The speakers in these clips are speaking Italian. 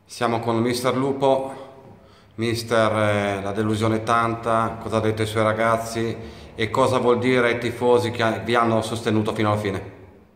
Siamo con Mister Lupo. Mister, la delusione è tanta, cosa ha detto ai suoi ragazzi e cosa vuol dire ai tifosi che vi hanno sostenuto fino alla fine?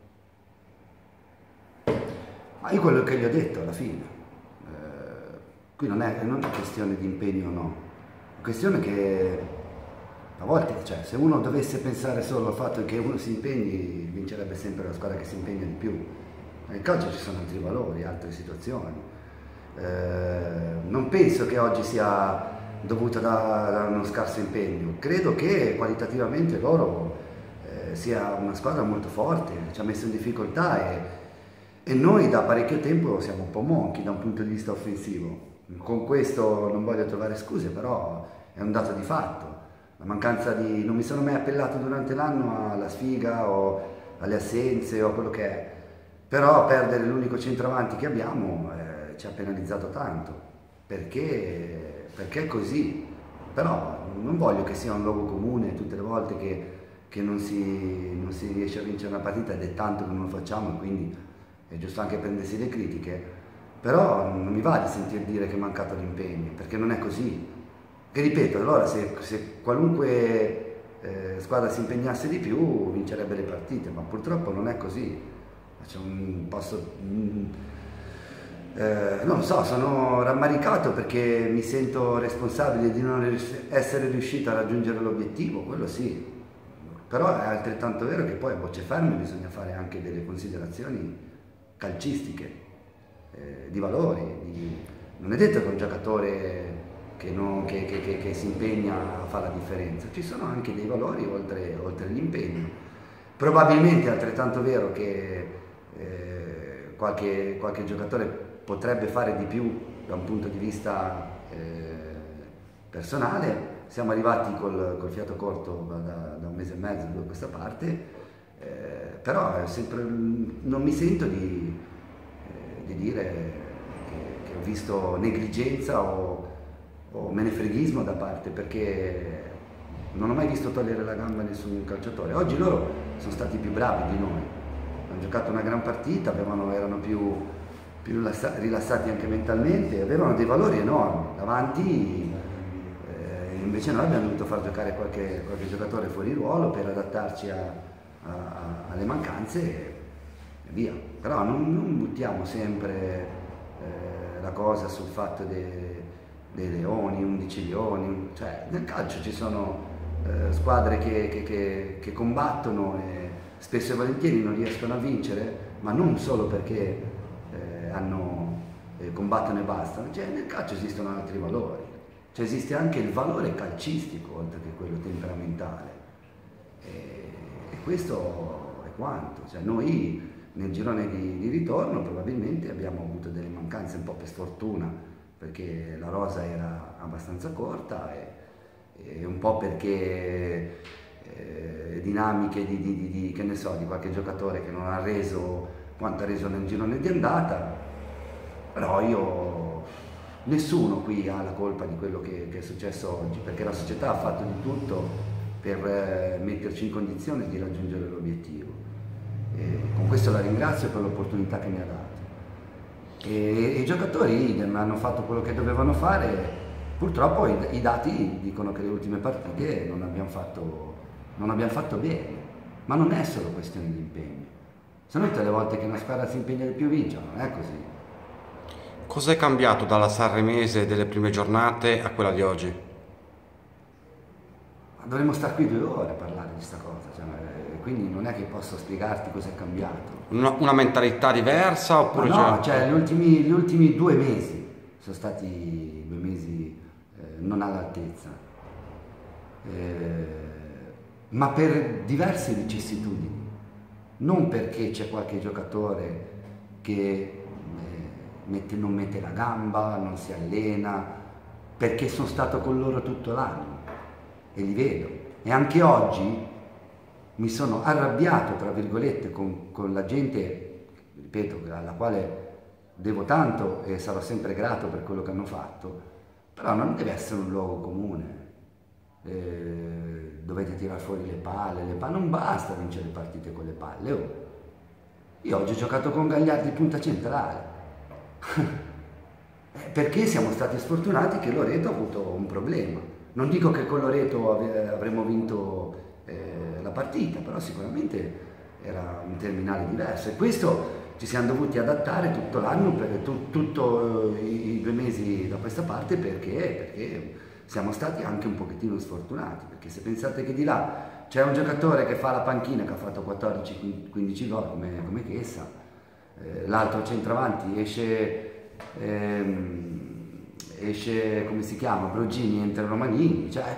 Ma io quello che gli ho detto alla fine, qui non è una questione di impegno o no, è una questione che a volte, cioè, se uno dovesse pensare solo al fatto che uno si impegni, vincerebbe sempre la squadra che si impegna di più. Nel calcio ci sono altri valori, altre situazioni. Non penso che oggi sia dovuta da uno scarso impegno, credo che qualitativamente loro sia una squadra molto forte, ci ha messo in difficoltà e noi da parecchio tempo siamo un po' monchi da un punto di vista offensivo. Con questo non voglio trovare scuse, però è un dato di fatto. La mancanza di... non mi sono mai appellato durante l'anno alla sfiga o alle assenze o a quello che è, però perdere l'unico centravanti che abbiamo ci ha penalizzato tanto, perché è così. Però non voglio che sia un luogo comune tutte le volte che non si riesce a vincere una partita ed è tanto che non lo facciamo e quindi è giusto anche prendersi le critiche, però non mi va di sentir dire che è mancato l'impegno, perché non è così. Che ripeto, allora se qualunque squadra si impegnasse di più vincerebbe le partite, ma purtroppo non è così. Non lo so, sono rammaricato perché mi sento responsabile di non essere riuscito a raggiungere l'obiettivo, quello sì, però è altrettanto vero che poi a bocce ferme bisogna fare anche delle considerazioni calcistiche, di valori. Non è detto che un giocatore che si impegna fa la differenza, ci sono anche dei valori oltre l'impegno. Probabilmente è altrettanto vero che qualche giocatore potrebbe fare di più da un punto di vista personale. Siamo arrivati col fiato corto da un mese e mezzo, due a questa parte, però non mi sento di dire che ho visto negligenza o menefreghismo da parte, perché non ho mai visto togliere la gamba a nessun calciatore. Oggi loro sono stati più bravi di noi, hanno giocato una gran partita, erano più rilassati anche mentalmente, avevano dei valori enormi davanti, invece noi abbiamo dovuto far giocare qualche giocatore fuori ruolo per adattarci alle mancanze e via. Però non buttiamo sempre la cosa sul fatto dei leoni, 11 leoni, cioè nel calcio ci sono squadre che combattono e spesso e volentieri non riescono a vincere, ma non solo perché combattono e bastano, cioè nel calcio esistono altri valori, cioè esiste anche il valore calcistico oltre che quello temperamentale e questo è quanto, cioè noi nel girone di ritorno probabilmente abbiamo avuto delle mancanze un po' per sfortuna perché la rosa era abbastanza corta e un po' perché dinamiche che ne so, di qualche giocatore che non ha reso quanto ha reso nel girone di andata, però nessuno qui ha la colpa di quello che è successo oggi, perché la società ha fatto di tutto per metterci in condizione di raggiungere l'obiettivo. E con questo la ringrazio per l'opportunità che mi ha dato. E i giocatori idem hanno fatto quello che dovevano fare, purtroppo i dati dicono che le ultime partite non abbiamo fatto bene, ma non è solo questione di impegno. Se no tutte le volte che una squadra si impegna di più vince, non è così. Cos'è cambiato dalla Sanremese delle prime giornate a quella di oggi? Ma dovremmo stare qui 2 ore a parlare di sta cosa, cioè, quindi non è che posso spiegarti cosa è cambiato. Una mentalità diversa Ma oppure no, già... cioè gli ultimi 2 mesi sono stati 2 mesi non all'altezza, ma per diverse vicissitudini, non perché c'è qualche giocatore che non mette la gamba, non si allena, perché sono stato con loro tutto l'anno e li vedo. E anche oggi mi sono arrabbiato, tra virgolette, con la gente, ripeto, alla quale devo tanto e sarò sempre grato per quello che hanno fatto, però non deve essere un luogo comune. Dovete tirare fuori le palle, non basta vincere le partite con le palle. Io oggi ho giocato con Gagliardi punta centrale. Perché siamo stati sfortunati che Loreto ha avuto un problema. Non dico che con Loreto avremmo vinto la partita, però sicuramente era un terminale diverso e questo ci siamo dovuti adattare tutto l'anno, tutto i 2 mesi da questa parte perché siamo stati anche un pochettino sfortunati, perché se pensate che di là c'è un giocatore che fa la panchina che ha fatto 14-15 gol come Chiesa, l'altro centravanti esce come si chiama, Brogini, entra Romanini, cioè,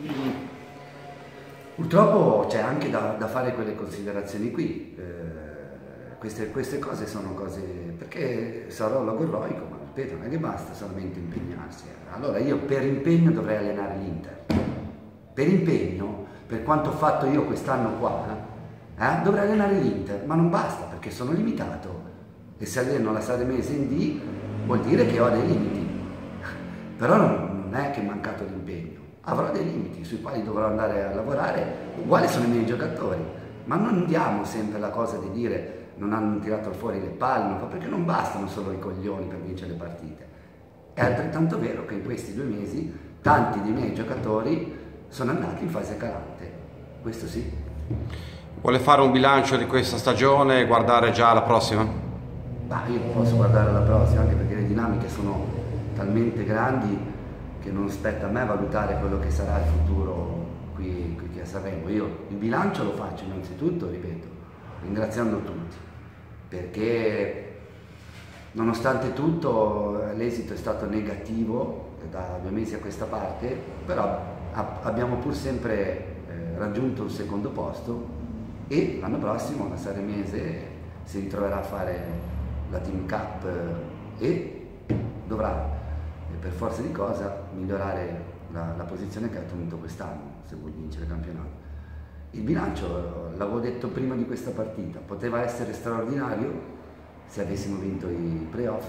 purtroppo c'è anche da fare quelle considerazioni qui, queste cose sono cose, perché sarò logorroico, ma ripeto, non è che basta solamente impegnarsi. Allora io per impegno dovrei allenare l'Inter, per impegno, per quanto ho fatto io quest'anno qua, dovrei allenare l'Inter, ma non basta perché sono limitato e se alleno la Saremese in D vuol dire che ho dei limiti. Però non è che è mancato l'impegno, avrò dei limiti sui quali dovrò andare a lavorare, uguali sono i miei giocatori, ma non diamo sempre la cosa di dire non hanno tirato fuori le palle, perché non bastano solo i coglioni per vincere le partite. È altrettanto vero che in questi 2 mesi tanti dei miei giocatori sono andati in fase calante, questo sì. Vuole fare un bilancio di questa stagione e guardare già alla prossima? Ma io posso guardare alla prossima, anche perché le dinamiche sono talmente grandi che non spetta a me valutare quello che sarà il futuro qui a Sanremo. Io il bilancio lo faccio innanzitutto, ripeto, ringraziando tutti, perché nonostante tutto l'esito è stato negativo da 2 mesi a questa parte, però abbiamo pur sempre raggiunto il secondo posto e l'anno prossimo la Saremese si ritroverà a fare la Team Cup e dovrà per forza di cosa migliorare la posizione che ha ottenuto quest'anno se vuol vincere il campionato. Il bilancio, l'avevo detto prima di questa partita, poteva essere straordinario se avessimo vinto i playoff,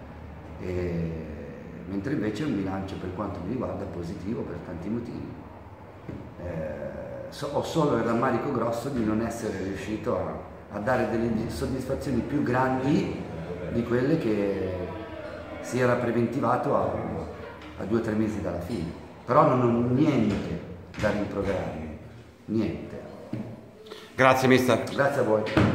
mentre invece è un bilancio per quanto mi riguarda positivo per tanti motivi. Ho solo il rammarico grosso di non essere riuscito a dare delle soddisfazioni più grandi di quelle che si era preventivato a 2 o 3 mesi dalla fine. Però non ho niente da rimproverarmi, niente. Grazie mister. Grazie a voi.